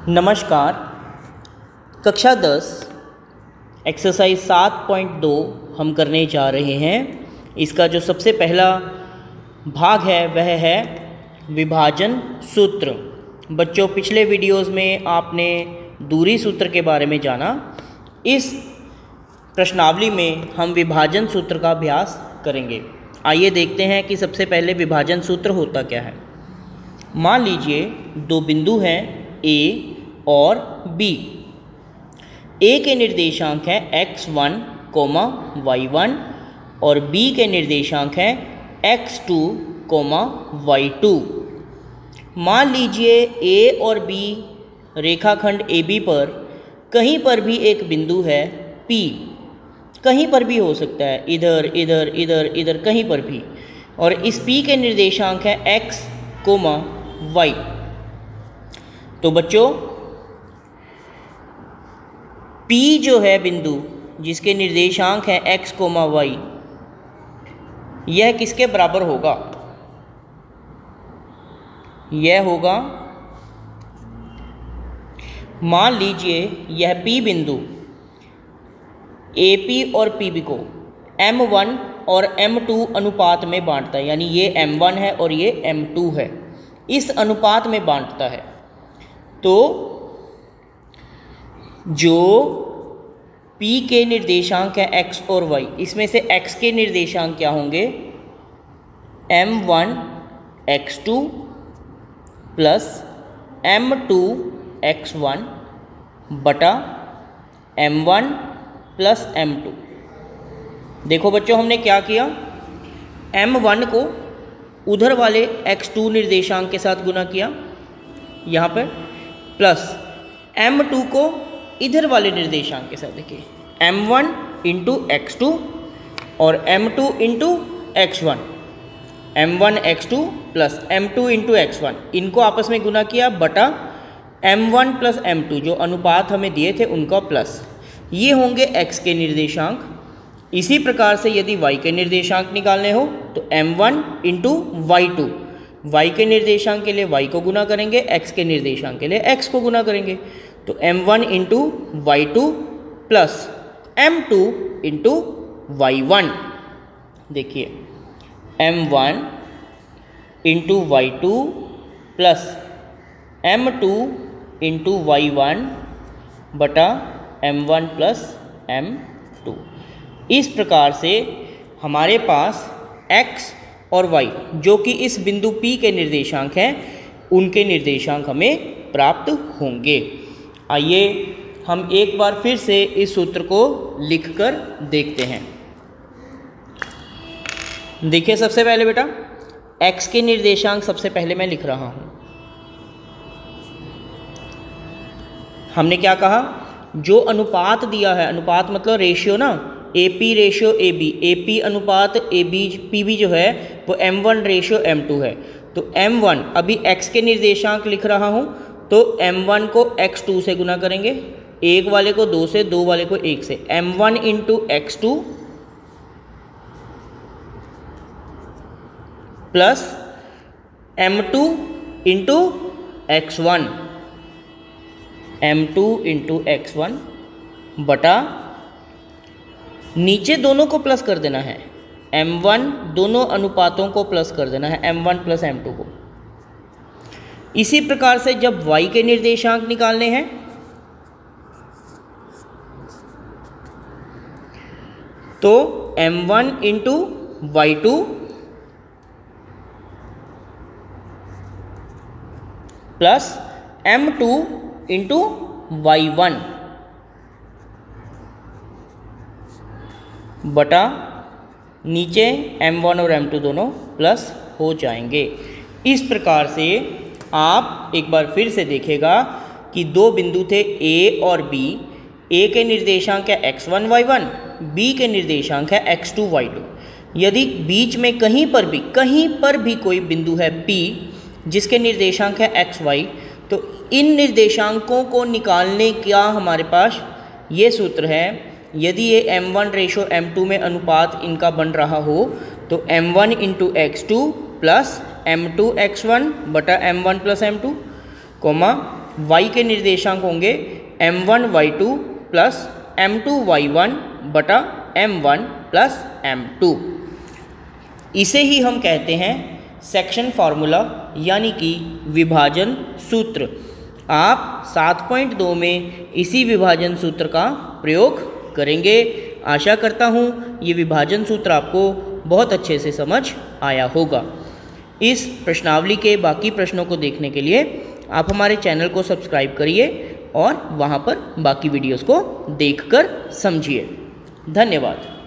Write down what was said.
नमस्कार। कक्षा 10 एक्सरसाइज 7.2 हम करने जा रहे हैं। इसका जो सबसे पहला भाग है वह है विभाजन सूत्र। बच्चों, पिछले वीडियोस में आपने दूरी सूत्र के बारे में जाना। इस प्रश्नावली में हम विभाजन सूत्र का अभ्यास करेंगे। आइए देखते हैं कि सबसे पहले विभाजन सूत्र होता क्या है। मान लीजिए दो बिंदु हैं A और B। A के निर्देशांक हैं x1, y1 और B के निर्देशांक हैं x2, y2। मान लीजिए A और B रेखाखंड AB पर कहीं पर भी एक बिंदु है P। कहीं पर भी हो सकता है, इधर इधर इधर इधर कहीं पर भी। और इस P के निर्देशांक हैं x, y। तो बच्चों, P जो है बिंदु जिसके निर्देशांक हैं x, y, यह किसके बराबर होगा? यह होगा, मान लीजिए यह P बिंदु AP और PB को M1 और M2 अनुपात में बांटता है, यानी ये M1 है और ये M2 है, इस अनुपात में बांटता है। तो जो P के निर्देशांक हैं x और y, इसमें से x के निर्देशांक क्या होंगे? M1 x2 plus M2 x1 बटा M1 प्लस M2। देखो बच्चों, हमने क्या किया, M1 को उधर वाले x2 निर्देशांक के साथ गुना किया यहाँ पर, प्लस M2 को इधर वाले निर्देशांक के साथ। देखिए M1 इंटू x2 और M2 into x1, M1 x2 plus M2 into x1, इनको आपस में गुना किया बटा M1 प्लस M2, जो अनुपात हमें दिए थे उनका प्लस। ये होंगे x के निर्देशांक। इसी प्रकार से यदि y के निर्देशांक निकालने हो तो M1 इंटू y2, y के निर्देशांक के लिए y को गुना करेंगे, x के निर्देशांक के लिए x को गुना करेंगे। तो M1 into y2 plus M2 into y1। देखिए M1 into y2 plus M2 into y1 बटा M1 प्लस M2। इस प्रकार से हमारे पास x और y, जो कि इस बिंदु P के निर्देशांक हैं, उनके निर्देशांक हमें प्राप्त होंगे। आइए हम एक बार फिर से इस सूत्र को लिखकर देखते हैं। देखिए सबसे पहले बेटा, x के निर्देशांक सबसे पहले मैं लिख रहा हूं। हमने क्या कहा, जो अनुपात दिया है, अनुपात मतलब रेशियो ना, AP रेशियो AB, AP अनुपात AB PB जो है वो M1 रेशियो M2 है। तो M1, अभी x के निर्देशांक लिख रहा हूँ, तो M1 को x2 से गुना करेंगे, एक वाले को 2 से, 2 वाले को 1 से। M1 into x2 plus M2 into x1, M2 into x1 बटा, नीचे दोनों को प्लस कर देना है, M1 दोनों अनुपातों को प्लस कर देना है, M1 प्लस M2 को। इसी प्रकार से जब y के निर्देशांक निकालने हैं तो M1 into y2 plus M2 into y1 बटा, नीचे M1 और M2 दोनों प्लस हो जाएंगे। इस प्रकार से आप एक बार फिर से देखेगा कि दो बिंदु थे A और B। A के निर्देशांक है x1, y1, B के निर्देशांक है x2, y2। यदि बीच में कहीं पर भी कोई बिंदु है P जिसके निर्देशांक है x, y, तो इन निर्देशांकों को निकालने का हमारे पास ये सूत्र है। यदि ये M1 रेशो M2 में अनुपात इनका बन रहा हो तो M1 into x2 plus M2 x1 बटा M1 प्लस M2, y के निर्देशांक होंगे m1y2 प्लस m2y1 बटा m1 प्लस m2। इसे ही हम कहते हैं सेक्शन फार्मूला यानी कि विभाजन सूत्र। आप 7.2 में इसी विभाजन सूत्र का प्रयोग करेंगे। आशा करता हूँ ये विभाजन सूत्र आपको बहुत अच्छे से समझ आया होगा। इस प्रश्नावली के बाकी प्रश्नों को देखने के लिए आप हमारे चैनल को सब्सक्राइब करिए और वहाँ पर बाकी वीडियोस को देखकर समझिए। धन्यवाद।